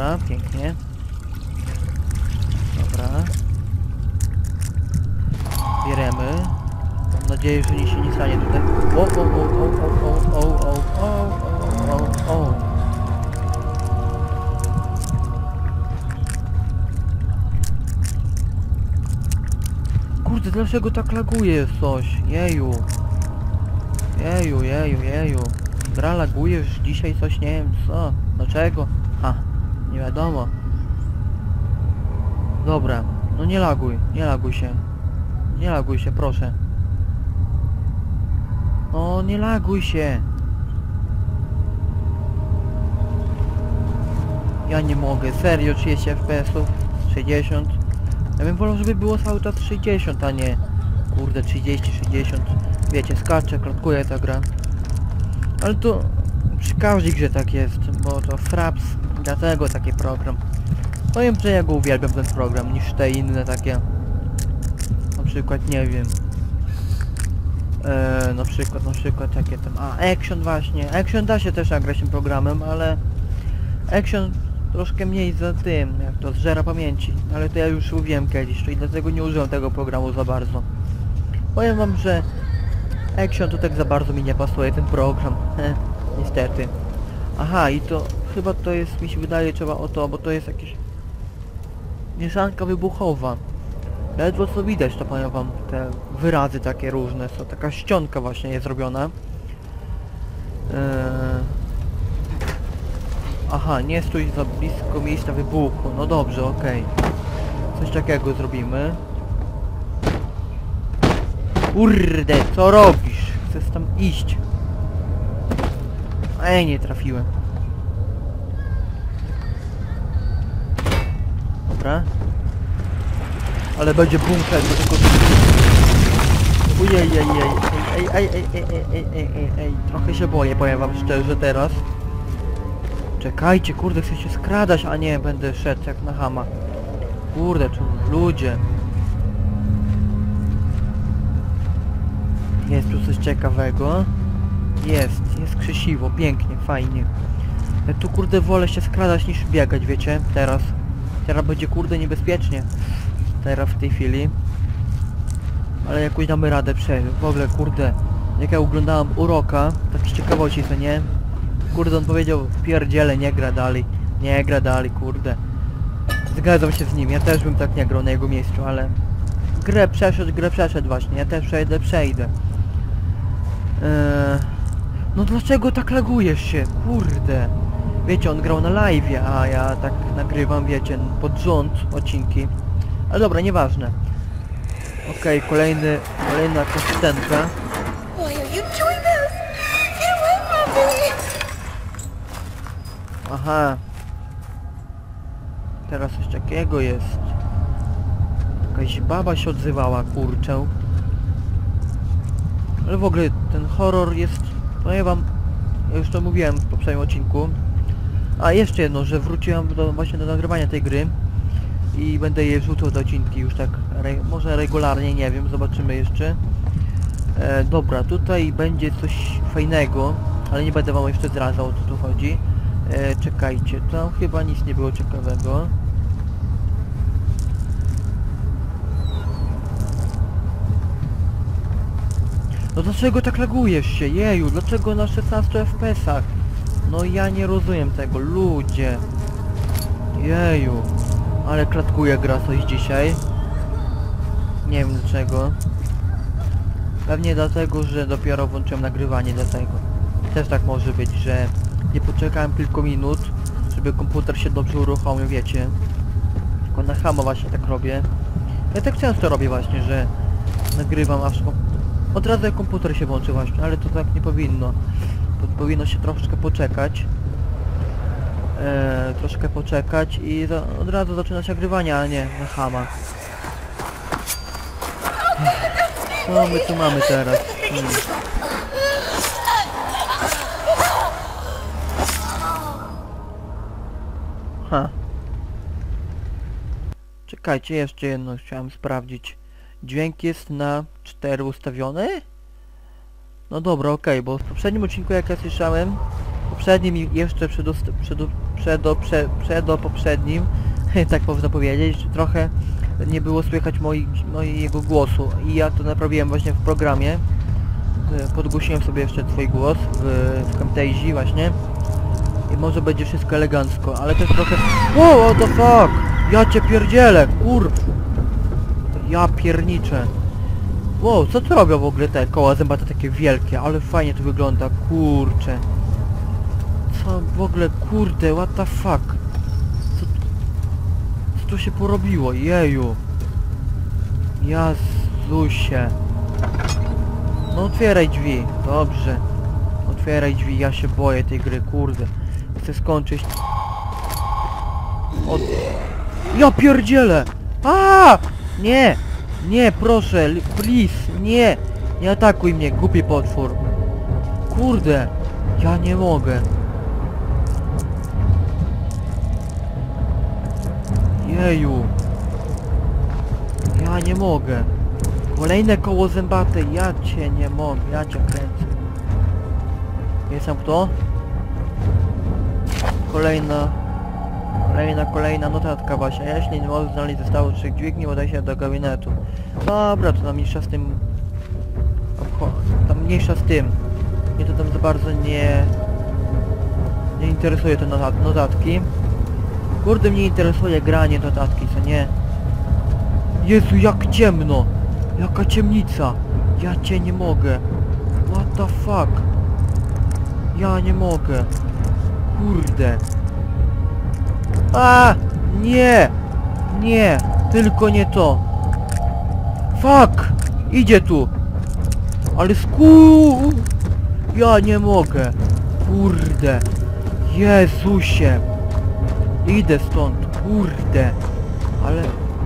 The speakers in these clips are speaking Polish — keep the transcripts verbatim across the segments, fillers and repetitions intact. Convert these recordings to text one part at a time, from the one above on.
dobra, pięknie. Dobra. Bieremy. Mam nadzieję, że nic się nie stanie tutaj. O, o, o, o, o, o, o, o, o, o, o. Kurde, dlaczego tak laguje coś? Jeju. Jeju, jeju, jeju. Gra lagujesz dzisiaj coś, nie wiem co. Dlaczego? Ha, nie wiadomo. Dobra, no nie laguj, nie laguj się. Nie laguj się, proszę. No nie laguj się. Ja nie mogę, serio, trzydzieści F P S ów, sześćdziesiąt. Ja bym wolał, żeby było cały czas sześćdziesiąt, a nie kurde trzydzieści, sześćdziesiąt. Wiecie, skacze, klatkuje ta gra. Ale to przy każdej grze tak jest, bo to Fraps, dlatego taki program. Powiem, że ja go uwielbiam ten program, niż te inne takie. Na przykład, nie wiem. Eee, na przykład, na przykład takie tam... A, Action właśnie. Action da się też nagrać tym programem, ale... Action troszkę mniej za tym, jak to zżera pamięci. Ale to ja już mówiłem kiedyś, czyli dlatego nie użyłem tego programu za bardzo. Powiem wam, że... Action to tak za bardzo mi nie pasuje, ten program. Heh, niestety. Aha, i to... Chyba to jest, mi się wydaje, trzeba o to, bo to jest jakieś... Mieszanka wybuchowa. Ledwo co widać, to powiem wam, te wyrazy takie różne są, taka ściąga właśnie jest zrobiona. Eee... Aha, nie stój za blisko miejsca wybuchu, no dobrze, okej. Okay. Coś takiego zrobimy. Kurde, co robisz? Chcesz tam iść. Ej, nie trafiłem. Dobra. Ale będzie bunker, bo tylko... Ujej, ej, ej, ej, ej, ej, ej, ej, ej, ej, ej, trochę się boję, powiem wam szczerze teraz. Czekajcie, kurde, chcę się skradać, a nie, będę szedł jak na chama. Kurde, czy ludzie. Jest tu coś ciekawego. Jest, jest krzesiwo, pięknie, fajnie. Ja tu kurde wolę się skradać niż biegać, wiecie, teraz. Teraz będzie kurde niebezpiecznie. Teraz w tej chwili. Ale jakoś damy radę przejść. W ogóle kurde, jak ja oglądałem Uroka, tak z ciekawości, co nie? Kurde, on powiedział, pierdziele, nie gra dalej. Nie gra dalej, kurde. Zgadzam się z nim, ja też bym tak nie grał na jego miejscu, ale... Grę przeszedł, grę przeszedł właśnie, ja też przejdę, przejdę. Eee... No dlaczego tak lagujesz się? Kurde. Wiecie, on grał na live'ie, a ja tak nagrywam, wiecie, pod rząd odcinki. Ale dobra, nieważne. Okej, okay, kolejny, kolejna konsystentka. Aha. Teraz coś takiego jest. Jakaś baba się odzywała, kurczę. Ale w ogóle ten horror jest... Powiem wam, ja już to mówiłem w poprzednim odcinku. A jeszcze jedno, że wróciłem do, właśnie do nagrywania tej gry. I będę je wrzucał do odcinki już tak, re, może regularnie, nie wiem, zobaczymy jeszcze. E, dobra, tutaj będzie coś fajnego, ale nie będę wam jeszcze zdradzał, o co tu chodzi. E, czekajcie, tam chyba nic nie było ciekawego. No dlaczego tak lagujesz się? Jeju, dlaczego na szesnastu F P S-ach? No ja nie rozumiem tego, ludzie. Jeju. Ale klatkuje gra coś dzisiaj. Nie wiem dlaczego. Pewnie dlatego, że dopiero włączyłem nagrywanie, dlatego. Też tak może być, że nie poczekałem kilku minut, żeby komputer się dobrze uruchomił, wiecie. Tylko na chamo właśnie tak robię. Ja tak często robię właśnie, że nagrywam aż od razu jak komputer się włączy właśnie, ale to tak nie powinno. Powinno się troszeczkę poczekać. Eee, troszkę poczekać i za, od razu zaczynać nagrywanie, a nie na chama. Co my tu mamy teraz? Hmm. Ha. Czekajcie, jeszcze jedno chciałem sprawdzić. Dźwięk jest na cztery ustawiony? No dobra, okej, okay, bo w poprzednim odcinku, jak ja słyszałem, poprzednim i jeszcze przedo, przedo, przedo, prze, przedo poprzednim, tak można powiedzieć, trochę nie było słychać moi, mojego głosu i ja to naprawiłem właśnie w programie. Podgłosiłem sobie jeszcze twój głos w, w Camtasia właśnie i może będzie wszystko elegancko, ale też trochę... Wow, what the fuck! Ja cię pierdzielę, kur... Ja pierniczę. Wow, co tu robią w ogóle te koła zębate takie wielkie, ale fajnie to wygląda, kurczę. Co w ogóle, kurde, what the fuck? Co, co tu się porobiło, jeju. Jezusie. No otwieraj drzwi, dobrze. Otwieraj drzwi, ja się boję tej gry, kurde. Chcę skończyć. Od... Ja pierdzielę! A! Nie! Nie, proszę, please, nie! Nie atakuj mnie, głupi potwór. Kurde, ja nie mogę. Jeju. Ja nie mogę. Kolejne koło zębate, ja cię nie mogę, ja cię kręcę. Jest tam kto? Kolejna... Kolejna, kolejna notatka właśnie. Jeśli nie możesz znaleźć zestawu trzech dźwigni, udaj się do gabinetu. Dobra, to tam mniejsza z tym... Obcho... Tam mniejsza z tym. Mnie to tam za bardzo nie... Nie interesuje te notat notatki. Kurde, mnie interesuje granie notatki, co nie? Jezu, jak ciemno! Jaka ciemnica! Ja cię nie mogę! What the fuck? Ja nie mogę! Kurde! A! Nie! Nie! Tylko nie to! Fuck! Idzie tu! Ale sku... Ja nie mogę! Kurde! Jezusie! Idę stąd! Kurde! Ale...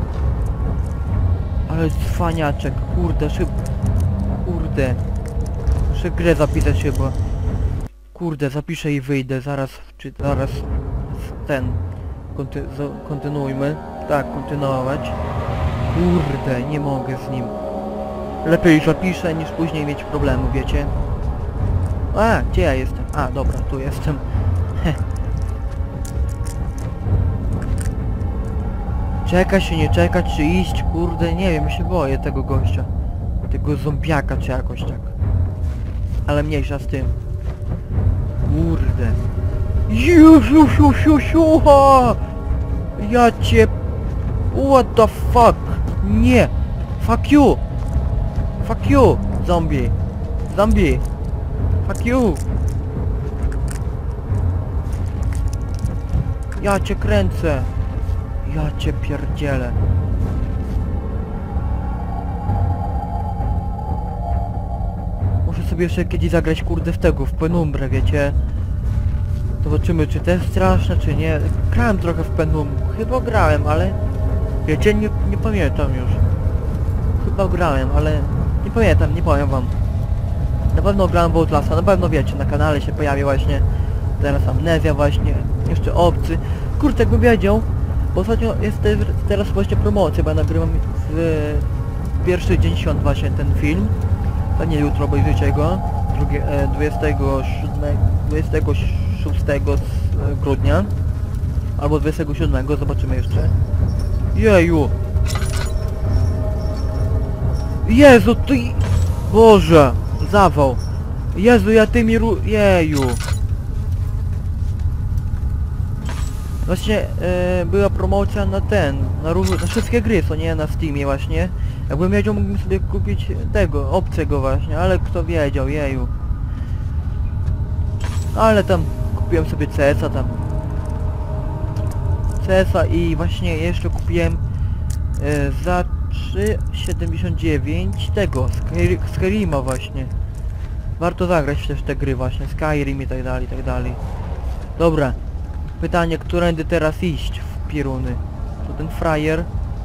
Ale cwaniaczek! Kurde, szyb... Kurde! Muszę grę zapisać chyba. Kurde, zapiszę i wyjdę. Zaraz... Czy zaraz... Ten... Konty kontynuujmy. Tak, kontynuować. Kurde, nie mogę z nim. Lepiej zapiszę niż później mieć problemu, wiecie? A, gdzie ja jestem? A, dobra, tu jestem. Heh. Czekać czy nie czekać, czy iść? Kurde, nie wiem, się boję tego gościa. Tego zombiaka czy jakoś tak. Ale mniejsza z tym. Kurde. Już, już, już, już, już, ja cię... What the fuck? Nie! Fuck you! Fuck you! Zombie! Zombie! Fuck you! Ja cię kręcę! Ja cię pierdzielę! Muszę sobie jeszcze kiedyś zagrać, kurde, w tego, w penumbrę, wiecie? Zobaczymy, czy to jest straszne, czy nie. Grałem trochę w Penum. Chyba grałem, ale... Wiecie, nie, nie pamiętam już. Chyba grałem, ale... Nie pamiętam, nie powiem wam. Na pewno grałem w Outlasta, na pewno wiecie, na kanale się pojawia właśnie... Teraz Amnezja właśnie, jeszcze Obcy. Kurde, jakbym wiedział, bo ostatnio jest te, teraz właśnie promocja, bo ja nagrywam w... Pierwszy dzień świąt właśnie ten film. To nie jutro, obejrzyjcie go. Drugie, e, dwudziestego szóstego grudnia albo dwudziestego siódmego, zobaczymy jeszcze. Jeju! Jezu, ty... Boże! Zawał! Jezu, ja tymi ru... Jeju! Właśnie e, była promocja na ten, na, na wszystkie gry, co nie, na Steamie właśnie. Jakbym wiedział, mógłbym sobie kupić tego, obcego właśnie, ale kto wiedział, jeju. Ale tam kupiłem sobie C S a tam. C S a i właśnie jeszcze kupiłem e, za trzy siedemdziesiąt dziewięć tego, Sky, Skyrima właśnie. Warto zagrać też te gry właśnie, Skyrim i tak dalej, i tak dalej. Dobra. Pytanie, którędy teraz iść w pieruny? To ten frajer?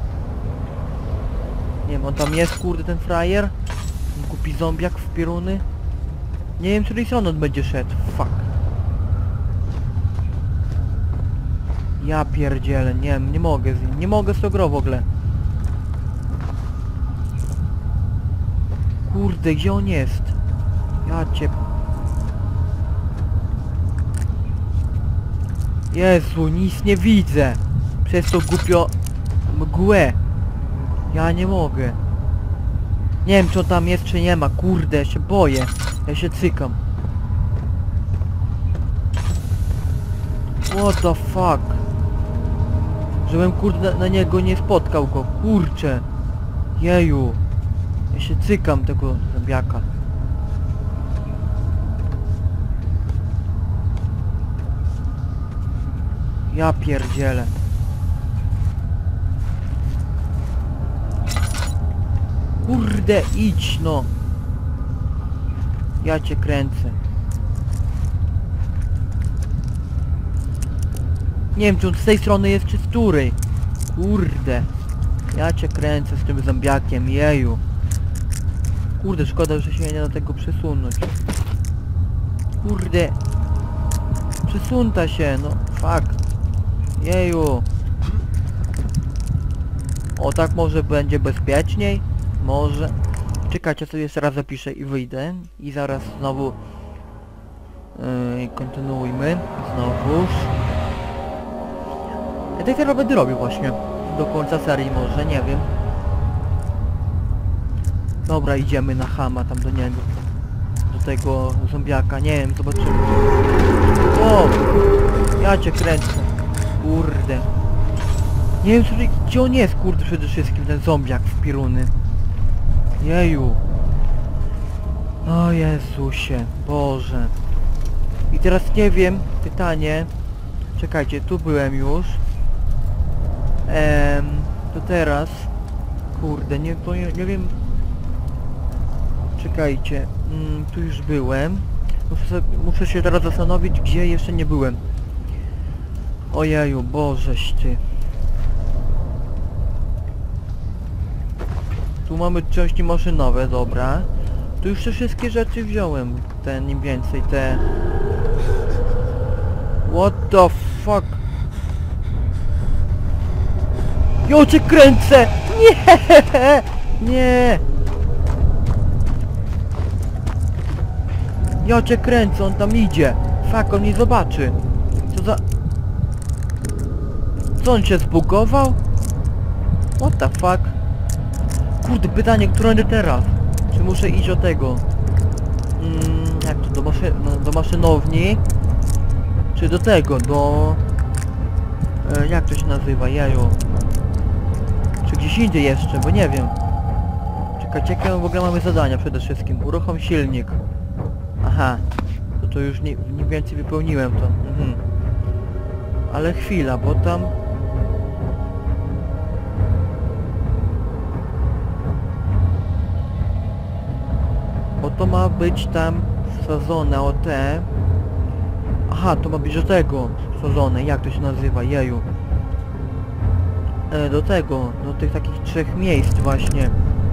Nie wiem, on tam jest, kurde, ten frajer? Ten głupi zombiak w pieruny? Nie wiem, której strony on będzie szedł. Fuck. Ja pierdzielę, nie wiem, nie mogę z nim, nie mogę z tą grą w ogóle. Kurde, gdzie on jest? Ja cię... Jezu, nic nie widzę. Przez to głupio mgłę. Ja nie mogę. Nie wiem, czy on tam jest, czy nie ma. Kurde, ja się boję. Ja się cykam. What the fuck? Żebym kurde na, na niego nie spotkał go. Kurczę. Jeju. Ja się cykam tego zębiaka. Ja pierdzielę. Kurde, idź no. Ja cię kręcę. Nie wiem, czy on z tej strony jest, czy z której. Kurde. Ja cię kręcę z tym zombiakiem, jeju. Kurde, szkoda, że się nie da tego przesunąć. Kurde. Przesunta się, no fuck. Jeju. O, tak może będzie bezpieczniej? Może. Czekajcie, sobie jeszcze raz zapiszę i wyjdę. I zaraz znowu yy, kontynuujmy. Znowuż. Ja tak teraz będę robił właśnie. Do końca serii może, nie wiem. Dobra, idziemy na Hama tam do niego. Do tego zombiaka, nie wiem, zobaczymy. O! Ja cię kręcę. Kurde. Nie wiem, słuchaj, gdzie on jest, kurde, przede wszystkim ten zombiak w piruny. Jeju. O Jezusie, Boże. I teraz nie wiem, pytanie. Czekajcie, tu byłem już. Ehm, to teraz. Kurde, nie, to nie, nie wiem. Czekajcie, mm, tu już byłem. Muszę, sobie, muszę się teraz zastanowić, gdzie jeszcze nie byłem. Ojeju, Bożeś ty. Tu mamy części maszynowe, dobra. Tu już te wszystkie rzeczy wziąłem. Te, nim więcej, te... What the fuck? Jo, cię kręcę! Nie! Nie! Ja cię kręcę, on tam idzie. Fuck, on nie zobaczy. Co za... Co, on się zbugował? What the fuck? Kurde, pytanie, którędy teraz? Czy muszę iść do tego? Mm, jak to? Do, maszy no, do maszynowni? Czy do tego? Do... E, jak to się nazywa? Jaju. Czy gdzieś indziej jeszcze? Bo nie wiem. Czekajcie, jakie w ogóle mamy zadania przede wszystkim? Uruchom silnik. Aha. To to już nie, nie więcej wypełniłem to. Mhm. Ale chwila, bo tam... Bo to ma być tam wsadzone o te... Aha, to ma być do tego wsadzone, jak to się nazywa, jeju. E, do tego, do tych takich trzech miejsc właśnie.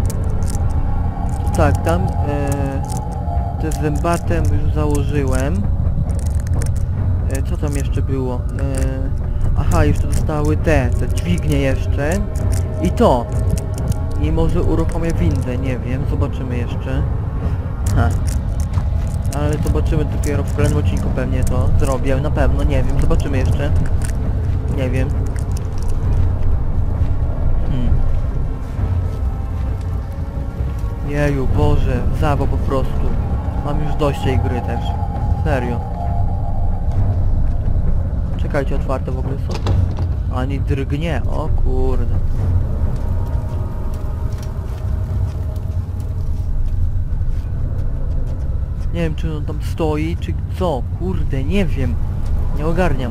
To tak, tam e, te zębatem już założyłem. E, co tam jeszcze było? E, aha, jeszcze zostały te, te dźwignie jeszcze. I to. I może uruchomię windę, nie wiem, zobaczymy jeszcze. Ha. Ale zobaczymy dopiero w kolejnym odcinku pewnie to zrobię, na pewno, nie wiem, zobaczymy jeszcze. Nie wiem. Hmm. Jeju, Boże, zawał po prostu. Mam już dość tej gry też. Serio. Czekajcie, otwarte w ogóle są. Ani drgnie, o kurde. Nie wiem, czy on tam stoi, czy co? Kurde, nie wiem. Nie ogarniam.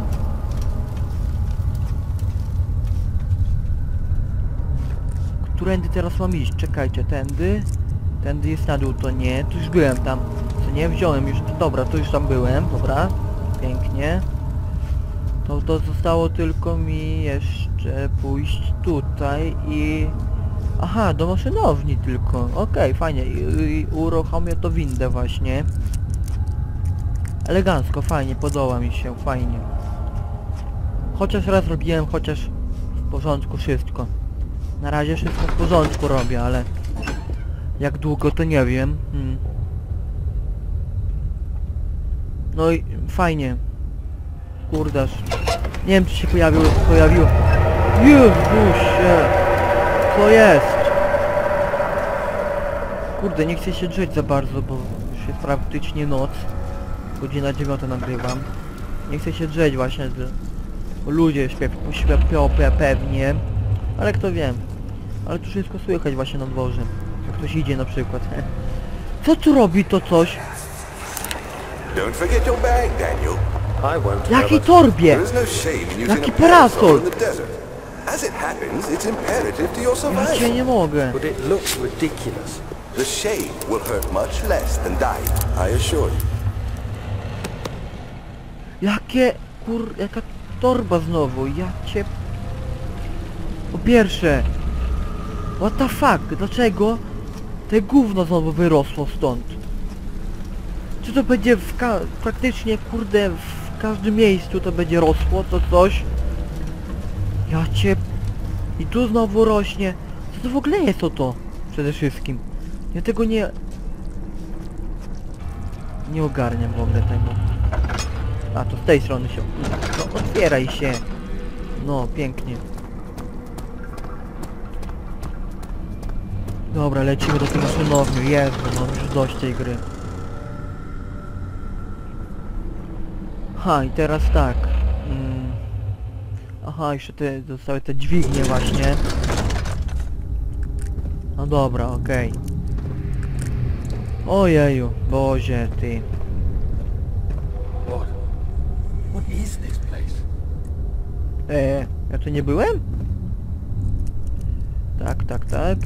Którędy teraz mam iść? Czekajcie, tędy? Tędy jest na dół, to nie. Tu już byłem tam. Co nie? Wziąłem już. Dobra, tu już tam byłem. Dobra. Pięknie. To, to zostało tylko mi jeszcze pójść tutaj i... Aha, do maszynowni tylko. Okej, okay, fajnie. I, i uruchomię to windę właśnie. Elegancko, fajnie, podoba mi się, fajnie. Chociaż raz robiłem, chociaż w porządku wszystko. Na razie wszystko w porządku robię, ale... Jak długo to nie wiem. Hmm. No i fajnie. Kurdaż. Nie wiem, czy się pojawiło, pojawiło. Jezusie! Co jest? Kurde, nie chcę się drzeć za bardzo, bo już jest praktycznie noc. Godzina dziewiąta nagrywam. Nie chcę się drzeć właśnie, bo ludzie śpią, śpią pe pewnie. Ale kto wie. Ale tu wszystko słychać właśnie na dworze. Jak ktoś idzie na przykład. Co tu robi to coś? Don't forget your bag, Daniel. I won't. Jakiej torbie? There is no shame in using Jaki a parasol parasol? in the desert. As it happens, it's imperative to your Ja cię survival. nie mogę. But it looks ridiculous. The shame will hurt much less than dying, I assure you. Jakie kur... jaka torba znowu? Ja cię... Po pierwsze... What the fuck? Dlaczego te gówno znowu wyrosło stąd? Czy to będzie w ka... praktycznie kurde w każdym miejscu to będzie rosło to coś? Ja cię... I tu znowu rośnie. Co to w ogóle jest o to? Przede wszystkim. Ja tego nie... Nie ogarniam w ogóle tego. A, to z tej strony się... No, otwieraj się. No, pięknie. Dobra, lecimy do tego szynowniu. Jezu, mam już dość tej gry. Ha, i teraz tak. Mm. Aha, jeszcze te, zostały te dźwignie właśnie. No dobra, okej. Okay. Ojeju, Boże, ty. What? What is this place? Eee, ja tu nie byłem? Tak, tak, tak.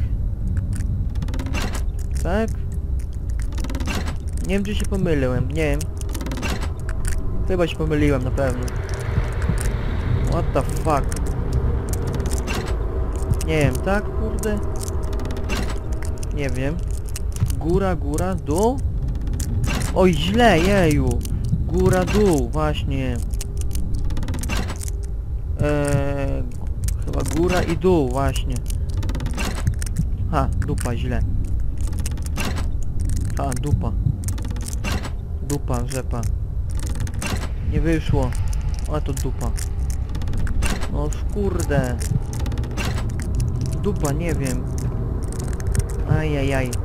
Tak. Nie wiem, czy się pomyliłem, nie wiem. Chyba się pomyliłem na pewno. What the fuck? Nie wiem, tak, kurde? Nie wiem. Góra, góra, dół? Oj, źle, jeju. Góra, dół, właśnie. Eee, chyba góra i dół, właśnie. Ha, dupa, źle. Ha, dupa. Dupa, rzepa. Nie wyszło. A to dupa. No kurde. Dupa, nie wiem. Ajajaj.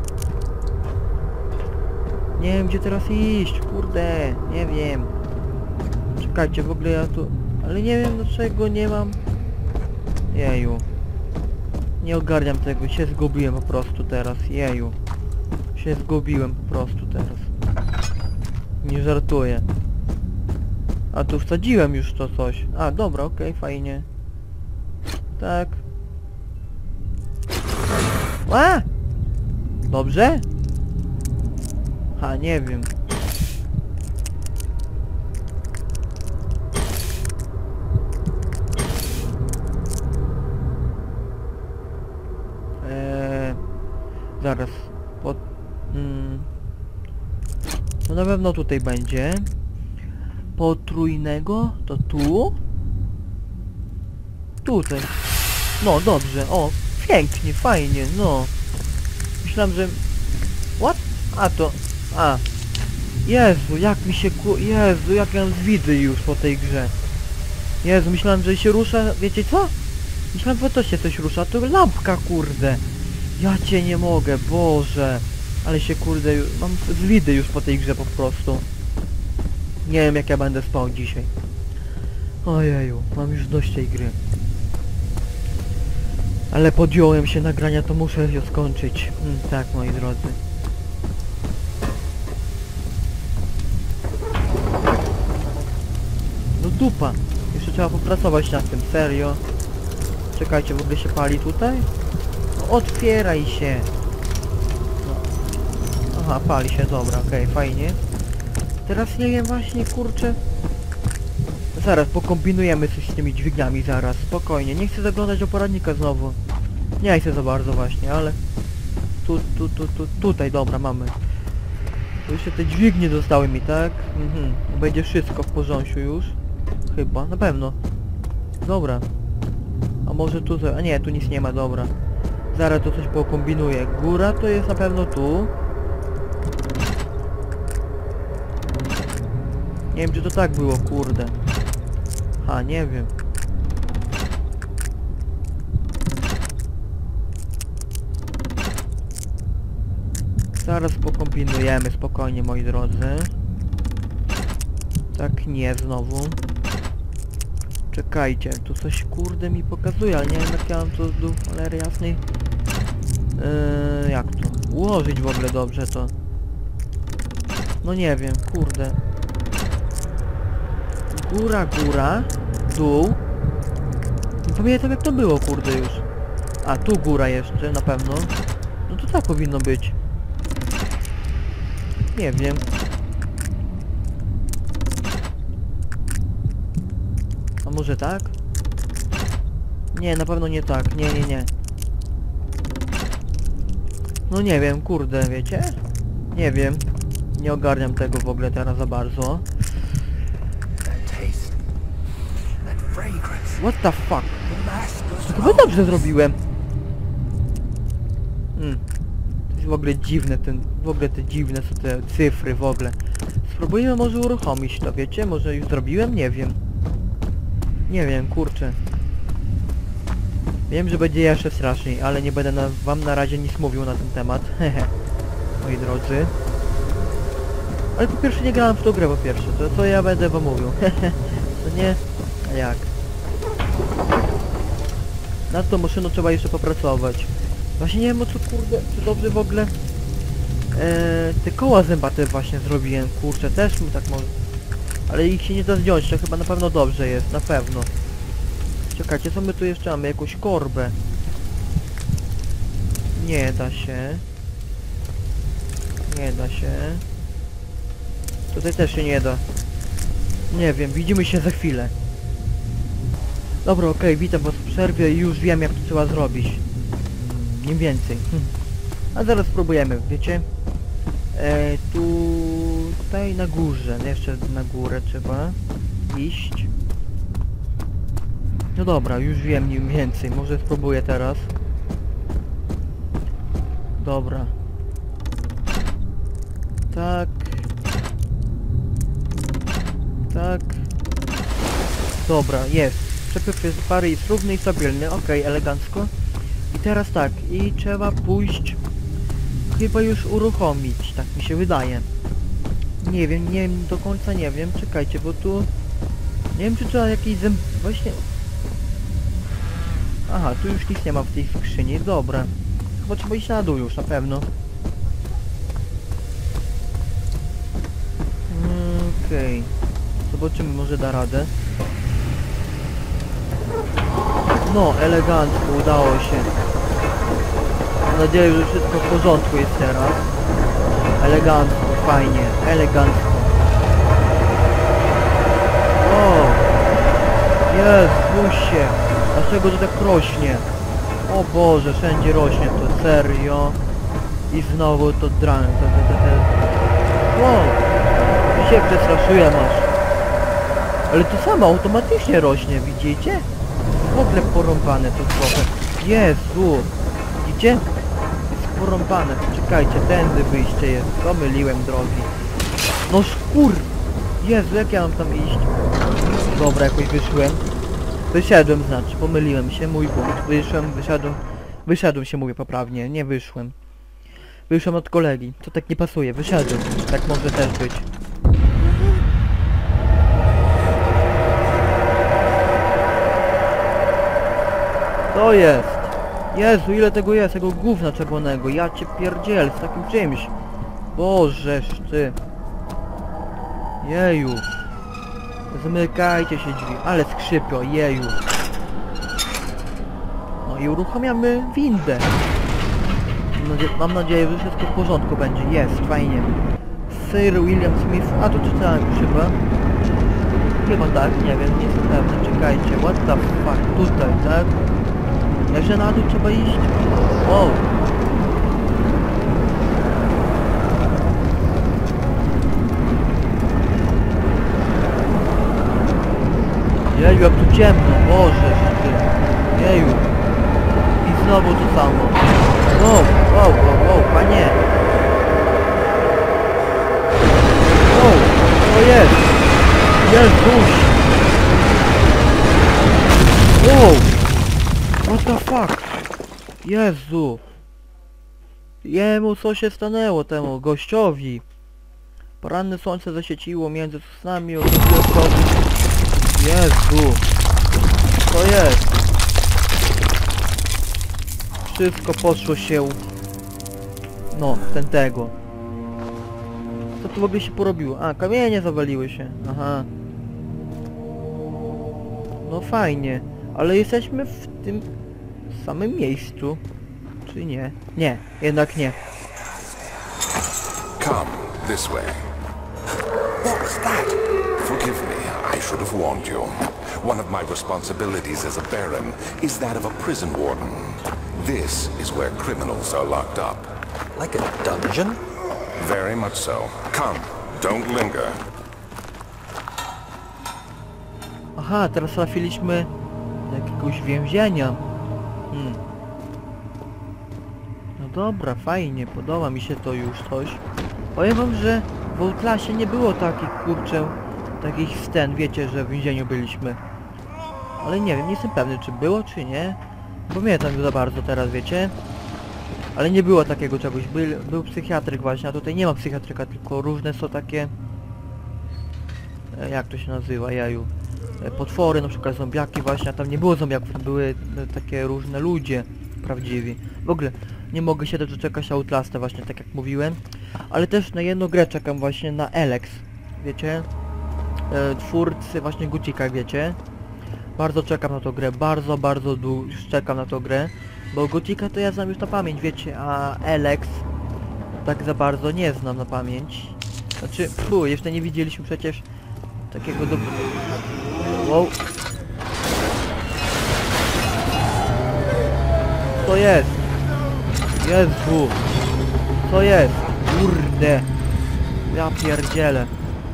Nie wiem, gdzie teraz iść, kurde. Nie wiem. Czekajcie, w ogóle ja tu... Ale nie wiem, dlaczego nie mam... Jeju. Nie ogarniam tego, się zgubiłem po prostu teraz, jeju. Się zgubiłem po prostu teraz. Nie żartuję. A tu wsadziłem już to coś. A, dobra, okej, okay, fajnie. Tak. A! Dobrze? Ha, nie wiem. Eee, zaraz. Pod... Mm. No na pewno tutaj będzie. Potrójnego? To tu? Tutaj. No, dobrze. O, pięknie, fajnie, no. Myślałem, że... What? A, to... A. Jezu, jak mi się ku... Jezu, jak ja widzę już po tej grze. Jezu, myślałem, że się rusza... Wiecie co? Myślałem, że to się coś rusza. To lampka, kurde. Ja cię nie mogę, Boże. Ale się, kurde, mam zwidy już po tej grze po prostu. Nie wiem, jak ja będę spał dzisiaj. Ojeju, mam już dość tej gry. Ale podjąłem się nagrania, to muszę ją skończyć. Hmm, tak, moi drodzy. No dupa. Jeszcze trzeba popracować nad tym, serio. Czekajcie, w ogóle się pali tutaj? No, otwieraj się. No. Aha, pali się, dobra, okej, okay, fajnie. Teraz nie wiem właśnie, kurczę. Zaraz pokombinujemy coś z tymi dźwigniami, zaraz, spokojnie. Nie chcę zaglądać do poradnika znowu. Nie chcę za bardzo właśnie, ale... Tu, tu, tu, tu, tutaj, dobra, mamy. Tu jeszcze te dźwignie zostały mi, tak? Mhm, będzie wszystko w porządku już. Chyba, na pewno. Dobra. A może tu... A nie, tu nic nie ma, dobra. Zaraz to coś pokombinuję. Góra to jest na pewno tu. Nie wiem, czy to tak było, kurde. A, nie wiem. Zaraz pokombinujemy spokojnie, moi drodzy. Tak nie, znowu. Czekajcie, tu coś kurde mi pokazuje, ale nie wiem jak ja mam to do cholery jasnej. Yy, jak to? Ułożyć w ogóle dobrze to. No nie wiem, kurde. Góra, góra. Dół. Nie pamiętam jak to było, kurde już. A, tu góra jeszcze, na pewno. No to tak powinno być. Nie wiem. A może tak? Nie, na pewno nie tak. Nie, nie, nie. No nie wiem, kurde, wiecie? Nie wiem. Nie ogarniam tego w ogóle teraz za bardzo. That taste. That fragrance. What the fuck? The master's To chyba dobrze zrobiłem. Hmm. To jest w ogóle dziwne, ten, w ogóle te dziwne są te cyfry w ogóle. Spróbujemy może uruchomić to, wiecie? Może już zrobiłem? Nie wiem. Nie wiem, kurczę. Wiem, że będzie jeszcze straszniej, ale nie będę na, wam na razie nic mówił na ten temat. Hehe. Moi drodzy. Ale po pierwsze nie grałem w tą grę po pierwsze, to co ja będę wam mówił. Hehe. To nie? A jak? Nad tą maszyną trzeba jeszcze popracować. Właśnie nie wiem o co kurde, czy dobrze w ogóle... Eee, te koła zębate właśnie zrobiłem, kurczę, też mi tak może... Ale ich się nie da zdjąć, to chyba na pewno dobrze jest, na pewno. Czekajcie, co my tu jeszcze mamy? Jakąś korbę. Nie da się. Nie da się. Tutaj też się nie da. Nie wiem, widzimy się za chwilę. Dobra, okej, okay, witam was w przerwie i już wiem jak to trzeba zrobić. Nie więcej. A zaraz spróbujemy, wiecie? E, tu... Tutaj na górze, jeszcze na górę trzeba iść. No dobra, już wiem mniej więcej, może spróbuję teraz. Dobra. Tak. Tak. Dobra, jest. Przepływ jest pary jest równy i stabilny, okej, okay, elegancko. I teraz tak, i trzeba pójść... Chyba już uruchomić, tak mi się wydaje. Nie wiem, nie wiem, do końca nie wiem, czekajcie, bo tu... Nie wiem, czy trzeba jakiś zęb... Właśnie... Aha, tu już nic nie ma w tej skrzyni, dobra. Chyba trzeba iść na dół już, na pewno. Okej. Okay. Zobaczymy, może da radę. No, elegancko, udało się. Mam nadzieję, że wszystko w porządku jest teraz. Elegancko, fajnie, elegancko. O! Jezusie! Dlaczego to tak rośnie? O Boże, wszędzie rośnie to, serio. I znowu to drane, to, to, to, to. Wow! Się przestraszyłem aż. Ale to samo automatycznie rośnie, widzicie? W ogóle porąbane to trochę. Jezu! Widzicie? Jest porąbane. Czekajcie, tędy wyjście jest. Pomyliłem drogi. No szkur! Jezu, jak ja mam tam iść? Dobra, jakoś wyszłem. Wyszedłem, znaczy, pomyliłem się, mój punkt. Wyszłem, wyszedłem. Wyszedłem się, mówię poprawnie, nie wyszłem. Wyszłem od kolegi. To tak nie pasuje, wyszedłem. Tak może też być. To jest! Jezu, ile tego jest, tego gówna czerwonego, ja cię pierdziel z takim czymś. Bożeż ty. Jeju. Zamykajcie się drzwi, ale skrzypio, jeju. No i uruchamiamy windę. Mam nadzieję, mam nadzieję, że wszystko w porządku będzie, jest, fajnie. Sir William Smith, a to czytałem już chyba. Chyba tak, nie wiem, nie jestem pewny, czekajcie, what the fuck, tutaj, tak? Jeszcze na dół trzeba iść? Wow! Jeju, jak tu ciemno, Boże, ty. Jeju. I znowu to samo. Wow, wow, wow, wow, panie. Wow, co jest? Jezuś. the fuck? Jezu! Jemu co się stanęło temu gościowi? Poranne słońce zasieciło między sosnami ogrodkowymi. Jezu! Co jest? Wszystko poszło się... No, ten tego. Co tu w ogóle się porobiło? A, kamienie zawaliły się. Aha. No fajnie. Ale jesteśmy w tym samym miejscu. Czy nie? Nie, jednak nie. Come, this way. What was that? Forgive me, I should have warned you. One of my responsibilities as a Baron is that of a prison warden. This is where criminals are locked up. Like a dungeon? Very much so. Come, don't linger. Aha, teraz trafiliśmy do jakiegoś więzienia. Hmm. No dobra, fajnie, podoba mi się to już coś. Powiem wam, że w Outlasie nie było takich, kurczę, takich scen, wiecie, że w więzieniu byliśmy. Ale nie wiem, nie jestem pewny, czy było, czy nie. Bo mnie tam za bardzo teraz, wiecie. Ale nie było takiego czegoś. Był, był psychiatryk właśnie, a tutaj nie ma psychiatryka, tylko różne są takie... E, jak to się nazywa, jaju? E, potwory, na przykład zombiaki właśnie, a tam nie było zombiaków, tam były e, takie różne ludzie prawdziwi. W ogóle nie mogę się doczekać Outlasta właśnie, tak jak mówiłem. Ale też na jedną grę czekam właśnie, na Elex. Wiecie? E, twórcy właśnie Gotika, wiecie? Bardzo czekam na tą grę, bardzo, bardzo długo czekam na tą grę. Bo Gotika to ja znam już na pamięć, wiecie, a Elex tak za bardzo nie znam na pamięć. Znaczy, fu, jeszcze nie widzieliśmy przecież takiego do... Wow. Co jest? Jezu! Co jest? Kurde! Ja pierdzielę!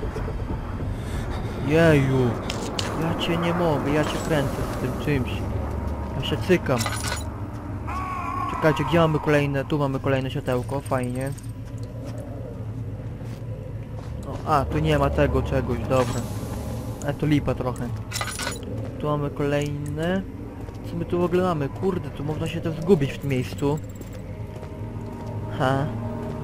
Jeju! Ja cię nie mogę, ja cię kręcę z tym czymś. Ja się cykam. Czekajcie, gdzie mamy kolejne? Tu mamy kolejne światełko, fajnie. No, a, tu nie ma tego czegoś, dobra. A to lipa trochę. Tu mamy kolejne. Co my tu w ogóle mamy? Kurde, tu można się też zgubić w tym miejscu. Ha.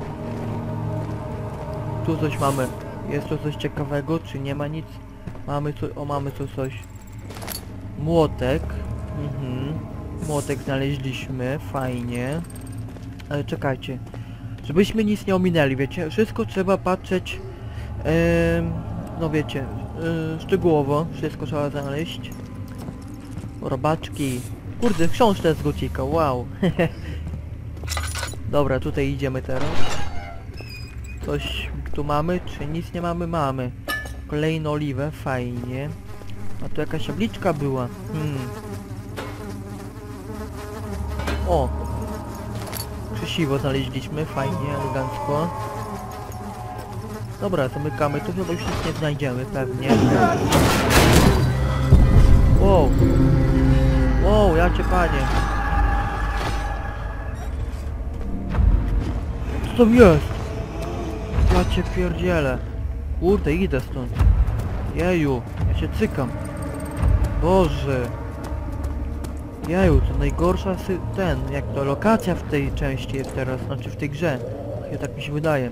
Tu coś mamy. Jest tu coś ciekawego, czy nie ma nic? Mamy co... O, mamy tu coś. Młotek. Mhm. Młotek znaleźliśmy, fajnie. Ale czekajcie. Żebyśmy nic nie ominęli, wiecie? Wszystko trzeba patrzeć... Yy, no wiecie... Yy, szczegółowo. Wszystko trzeba znaleźć. Robaczki. Kurde, książka z Gotika, wow. Dobra, tutaj idziemy teraz. Coś tu mamy, czy nic nie mamy? Mamy. Kolejną oliwę, fajnie. A tu jakaś tabliczka była. Hmm. O! Krzesiwo znaleźliśmy, fajnie, elegancko. Dobra, zamykamy, tu chyba już nic nie znajdziemy, pewnie. Wow! Wow, ja cię panie! Co tam jest? Ja cię pierdzielę. Kurde, idę stąd. Jeju, ja się cykam. Boże. Jeju, to najgorsza sy ten, jak to lokacja w tej części jest teraz, znaczy w tej grze. Ja tak mi się wydaje.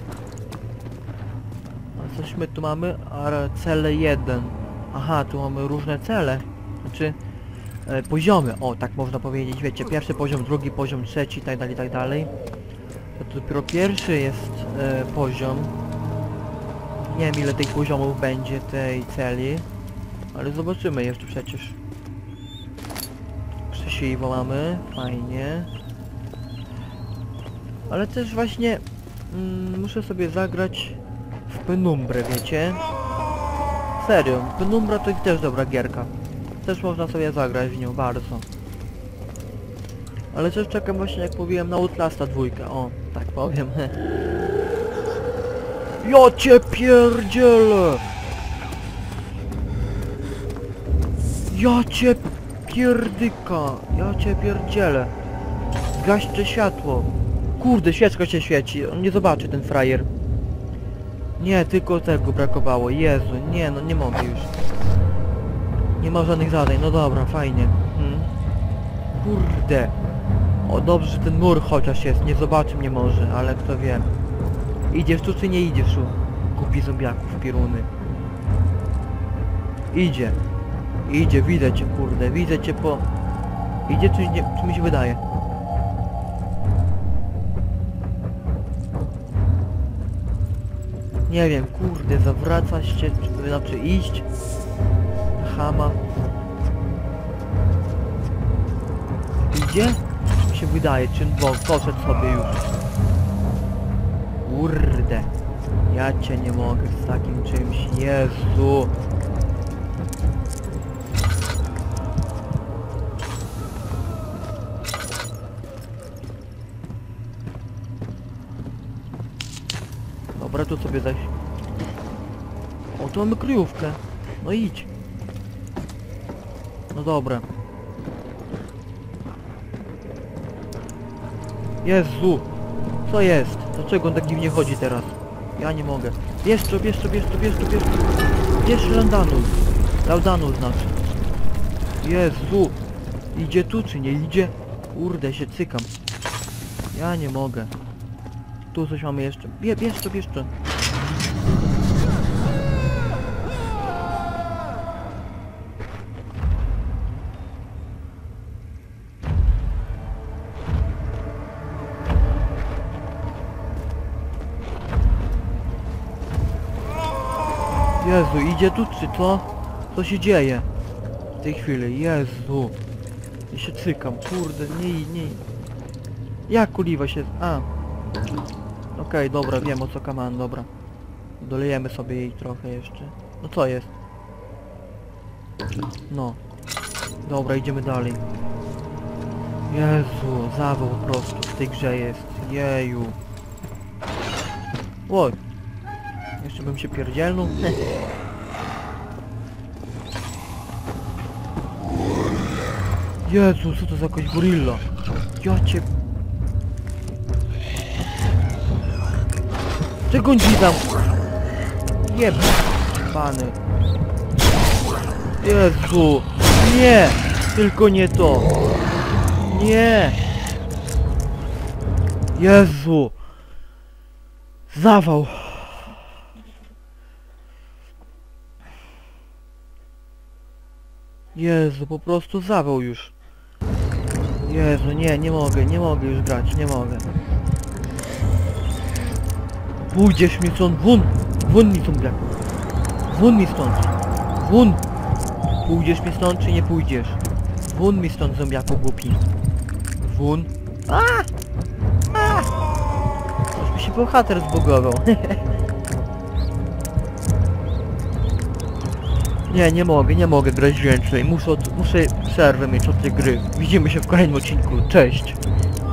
A coś my tu mamy? A cele jeden. Aha, tu mamy różne cele. Znaczy e, poziomy, o tak można powiedzieć, wiecie, pierwszy poziom, drugi poziom, trzeci, tak dalej, tak dalej. To dopiero pierwszy jest e, poziom. Nie wiem ile tych poziomów będzie tej celi, ale zobaczymy jeszcze przecież. Krzesiwo mamy, fajnie. Ale też właśnie mm, muszę sobie zagrać w Penumbrę, wiecie? Serio, Penumbra to też dobra gierka. Też można sobie zagrać w nią bardzo. Ale też czekam właśnie, jak mówiłem, na Outlasta dwójkę, o, tak powiem. Ja cię pierdzielę! Ja cię pierdyka! Ja cię pierdzielę! Gaście światło! Kurde, świeczka się świeci, on nie zobaczy ten frajer. Nie, tylko tego brakowało, Jezu, nie no, nie mogę już. Nie ma żadnych zadań, no dobra, fajnie. Hmm. kurde. O, dobrze, że ten mur chociaż jest, nie zobaczy mnie może, ale kto wie. Idziesz tu czy nie idziesz tu? Kupi zombiaków, pieruny. Idzie. Idzie, widzę cię, kurde, widzę cię po... Idzie czy nie, czy mi się wydaje? Nie wiem, kurde, zawracać się, czy, znaczy iść. Hama. Idzie? Czy mi się wydaje, czy bo poszedł sobie już. Kurde. Ja cię nie mogę z takim czymś, Jezu. Dobra, tu sobie zaś. O, tu mamy kryjówkę. No idź. No dobra. Jezu! Co jest? Dlaczego on tak dziwnie chodzi teraz? Ja nie mogę. Bierz to, bierz to, bierz to, bierz to, bierz to. Bierz Laudanul. Laudanul znaczy. Jezu! Idzie tu czy nie idzie? Kurde, się cykam. Ja nie mogę. Tu coś mamy jeszcze. Bie, bierz to, bierz to. Jezu, idzie tu czy to? Co się dzieje? W tej chwili, Jezu. Ja się cykam, kurde, nie, nie. Jak kuliwa się... A. Okej, okay, dobra, wiem o co kaman, dobra. Dolejemy sobie jej trochę jeszcze. No co jest? No. Dobra, idziemy dalej. Jezu, zawał po prostu w tej grze jest. Jeju. Oj. Jeszcze bym się pierdzielnął. Jezu, co to za jakaś gorilla? Ja cię... Czego on ci tam? Jeb... Pany. Jezu! Nie! Tylko nie to! Nie! Jezu! Zawał! Jezu, po prostu zawał już. Jezu, nie, nie mogę, nie mogę już grać, nie mogę. Pójdziesz mi stąd, wun! Wun mi stąd, blaku. Wun mi stąd! Wun! Pójdziesz mi stąd, czy nie pójdziesz? Wun mi stąd, zombiaku głupi. Wun! A! A! Już mi się bohater zbugował. Nie, nie mogę, nie mogę grać więcej. Muszę, od, muszę przerwę mieć od tej gry. Widzimy się w kolejnym odcinku. Cześć!